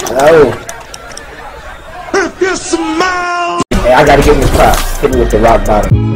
Oh. If you smile. Hey, I gotta give him his props. Hit me with the rock bottom.